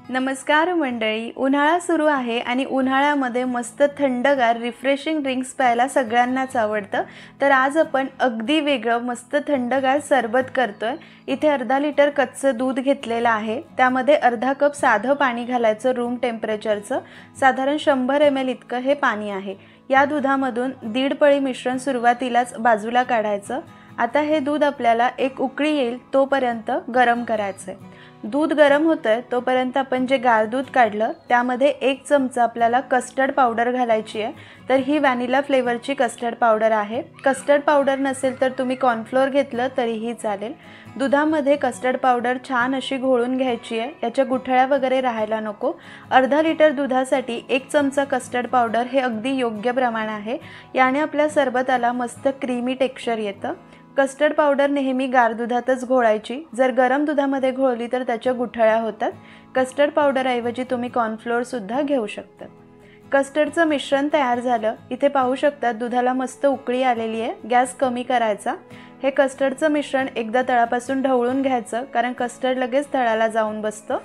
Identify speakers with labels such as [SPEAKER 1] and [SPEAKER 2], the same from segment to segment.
[SPEAKER 1] नमस्कार मंडळी, उन्हाळा सुरू आहे आणि उन्हाळ्यामध्ये मस्त थंडगार रिफ्रेशिंग ड्रिंक्स प्यायला सगळ्यांनाच आवडतं। तर आज आपण अगदी वेगळं मस्त थंडगार सरबत करतोय। इथे अर्धा लिटर कच्चं दूध घेतलेलं आहे, त्यामध्ये अर्धा कप साधं पाणी घालायचं रूम टेम्परेचरचं। साधारण 100 ml इतकं हे पाणी आहे। या दुधामधून 1.5 पळी मिश्रण सुरुवातीलाच बाजूला काढायचं। आता हे दूध आपल्याला एक उकळी येईल तोपर्यंत गरम करायचं आहे। दूध गरम होतंय तोपर्यंत आपण जे गार दूध काढलं त्यामध्ये 1 चमचा आपल्याला कस्टर्ड पावडर घालायची आहे। तर ही व्हॅनिला फ्लेवरची कस्टर्ड पावडर आहे। कस्टर्ड पावडर नसेल तर तुम्ही कॉर्नफ्लोअर घेतलं तरीही चालेल। दुधामध्ये कस्टर्ड पावडर छान अशी घोळून घ्यायची आहे, याच्या गुठळ्या वगैरे राहायला नको। अर्धा लिटर दुधासाठी 1 चमचा कस्टर्ड पावडर हे अगदी योग्य प्रमाण आहे। याने आपल्या सरबताला मस्त क्रीमी टेक्स्चर येतं। कस्टर्ड पावडर नेहमी गार दुधातच घोळायची, जर गरम दुधामध्ये घोळली तर त्याच्या गुठळ्या होतात। कस्टर्ड पावडर ऐवजी तुम्ही कॉर्नफ्लोअर सुद्धा घेऊ शकता। कस्टर्डचं मिश्रण तयार झालं, इथे पाहू शकता दुधाला मस्त उकळी आलेली आहे। गॅस कमी करायचा। हे कस्टर्डचं मिश्रण एकदा तळापासून ढवळून घ्यायचं, कारण कस्टर्ड लगेच तळाला जाऊन बसतं।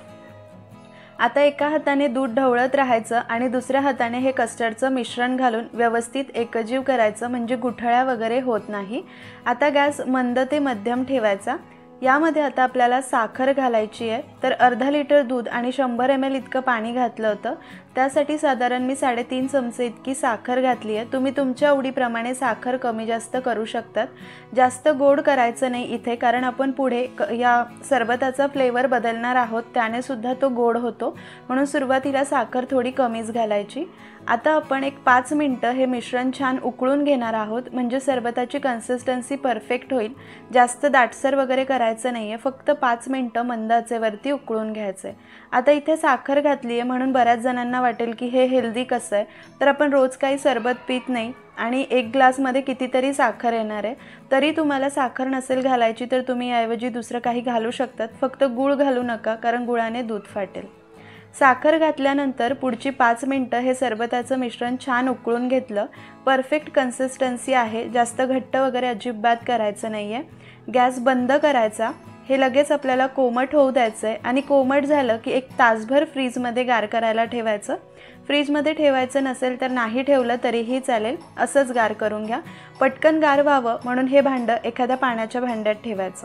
[SPEAKER 1] आता एका हाताने दूध ढवळत राहायचं आणि दुसऱ्या हाताने हे कस्टर्डचं मिश्रण घालून व्यवस्थित एकजीव करायचं, म्हणजे गुठळ्या वगैरे होत नाही। आता गॅस मंद ते मध्यम ठेवायचा। यामध्ये आता आपल्याला साखर घालायची आहे। तर अर्धा लिटर दूध आणि 100 ml इतकं पाणी घातलं होतं, त्यासाठी साधारण मी 3.5 चमचे इतकी साखर घातली आहे। तुम्ही तुमच्या आवडीप्रमाणे साखर कमी जास्त करू शकतात। जास्त गोड करायचं नाही इथे, कारण आपण पुढे या सरबताचा फ्लेवर बदलणार आहोत, त्याने सुद्धा तो गोड होतो, म्हणून सुरुवातीला साखर थोडी कमीच घालायची। आता आपण एक 5 मिनिटं हे मिश्रण छान उकळून घेणार आहोत, म्हणजे सरबताची कन्सिस्टन्सी परफेक्ट होईल। जास्त दाटसर वगैरे करायचं नाहीये, फक्त 5 मिनिटं मंद आचेवरती उकळून घ्यायचंय। आता इथे साखर घातली आहे म्हणून बऱ्याच जणांना वाटेल की हे हेल्दी कसं आहे, तर आपण रोज काही सरबत पीत नाही आणि 1 ग्लासमध्ये कितीतरी साखर येणार आहे। तरी तुम्हाला साखर नसेल घालायची तर तुम्ही ऐवजी दुसरं काही घालू शकतात, फक्त गूळ घालू नका, कारण गुळाने दूध फाटेल। साखर घातल्यानंतर पुढची 5 मिनिटं हे सरबताचं मिश्रण छान उकळून घेतलं। परफेक्ट कन्सिस्टन्सी आहे, जास्त घट्ट वगैरे अजिबात करायचं नाहीये। गॅस बंद करायचा। हे लगेच आपल्याला कोमट होऊ द्यायचं आहे आणि कोमट झालं की 1 तासभर फ्रीजमध्ये गार करायला ठेवायचं। फ्रीजमध्ये ठेवायचं नसेल तर नाही ठेवलं तरीही चालेल, असंच गार करून घ्या। पटकन गार व्हावं म्हणून हे भांडं एखाद्या पाण्याच्या भांड्यात ठेवायचं।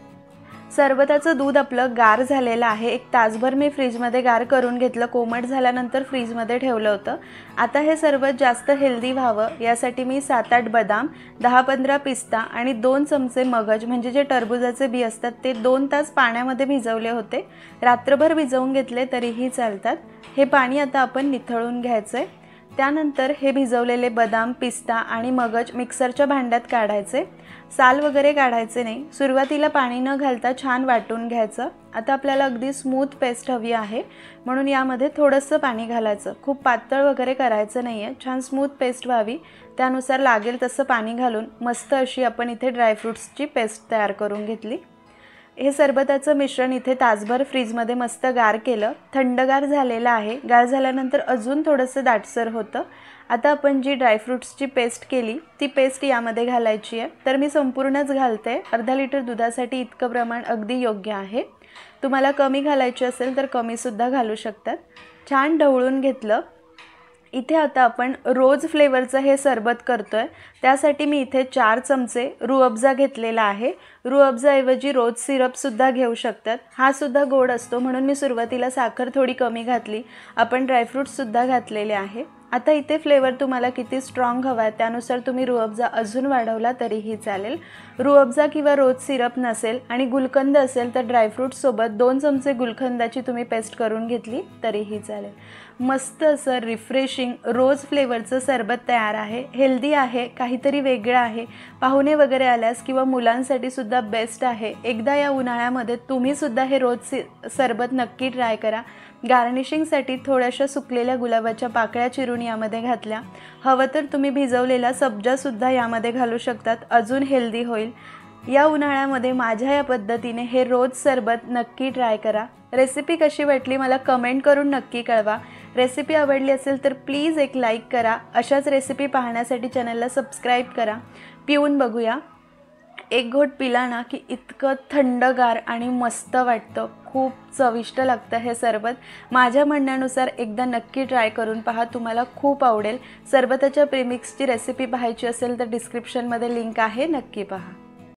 [SPEAKER 1] सरबताचं दूध आपलं गार झालेलं आहे। 1 तासभर मी फ्रीजमध्ये गार करून घेतलं, कोमट झाल्यानंतर फ्रीजमध्ये ठेवलं होतं। आता हे सरबत जास्त हेल्दी व्हावं यासाठी मी 7-8 बदाम, 10-15 पिस्ता आणि 2 चमचे मगज, म्हणजे जे टरबुजाचे बी असतात ते 2 तास पाण्यामध्ये भिजवले होते। रात्रभर भिजवून घेतले तरीही चालतात। हे पाणी आता आपण निथळून घ्यायचंय। त्यानंतर हे भिजवलेले बदाम, पिस्ता आणि मगज मिक्सरच्या भांड्यात काढायचे। साल वगैरे काढायचे नाही। सुरुवातीला पाणी न घालता छान वाटून घ्यायचं। आता आपल्याला अगदी स्मूथ पेस्ट हवी आहे, म्हणून यामध्ये थोडंसं पाणी घालायचं। खूप पातळ वगैरे करायचं नाहीये, छान स्मूथ पेस्ट व्हावी त्यानुसार लागेल तसं पाणी घालून मस्त अशी आपण इथे ड्रायफ्रूट्सची पेस्ट तयार करून घेतली। हे सरबताचं मिश्रण इथे तासभर फ्रीजमध्ये मस्त गार केलं, थंडगार झालेलं आहे। गार झाल्यानंतर अजून थोडंसं दाटसर होतं। आता आपण जी ड्रायफ्रूट्सची पेस्ट केली ती पेस्ट यामध्ये घालायची आहे। तर मी संपूर्णच घालते। अर्धा लिटर दुधासाठी इतकं प्रमाण अगदी योग्य आहे। तुम्हाला कमी घालायची असेल तर कमी सुद्धा घालू शकतात। छान ढवळून घेतलं। इथे आता आपण रोज फ्लेवरचं हे सरबत करतोय, त्यासाठी मी इथे 4 चमचे रूअफजा घेतलेला आहे। रूअफजाऐवजी रोज सिरप सुद्धा घेऊ शकतात, हा सुद्धा गोड असतो, म्हणून मी सुरुवातीला साखर थोडी कमी घातली। आपण ड्रायफ्रूट्स सुद्धा घातलेले आहे। आता इथे फ्लेवर तुम्हाला किती स्ट्रॉंग हवा आहे त्यानुसार तुम्ही रूअफजा अजून वाढवला तरीही चालेल। रूअफजा किंवा रोज सिरप नसेल आणि गुलकंद असेल तर ड्रायफ्रूट्स सोबत 2 चमचे गुलकंदाची तुम्ही पेस्ट करून घेतली तरीही चालेल। मस्त असं रिफ्रेशिंग रोज फ्लेवरचं सरबत तयार आहे। हेल्दी आहे, काहीतरी वेगळं आहे। पाहुणे वगैरे आल्यास किंवा मुलांसाठी सुद्धा बेस्ट आहे। एकदा या उन्हाळ्यामध्ये तुम्ही सुद्धा हे रोज सरबत नक्की ट्राय करा। गार्निशिंगसाठी थोड्याशा सुकलेल्या गुलाबाच्या पाकळ्या चिरून यामध्ये घातल्या। हवं तर तुम्ही भिजवलेला सब्जा सुद्धा यामध्ये घालू शकतात, अजून हेल्दी होईल। या उन्हाळ्यामध्ये माझ्या या पद्धतीने हे रोज सरबत नक्की ट्राय करा। रेसिपी कशी वाटली मला कमेंट करून नक्की कळवा। रेसिपी आवडली असेल तर प्लीज एक लाईक करा। अशाच रेसिपी पाहण्यासाठी चॅनलला सबस्क्राईब करा। पिऊन बघूया। एक घोट पिला ना की इतकं थंडगार आणि मस्त वाटतं, खूप चविष्ट लागतं हे सरबत. माझ्या म्हणण्यानुसार एकदा नक्की ट्राय करून पहा, तुम्हाला खूप आवडेल. सरबताच्या प्रीमिक्सची रेसिपी पाहायची असेल तर डिस्क्रिप्शनमध्ये लिंक आहे, नक्की पहा.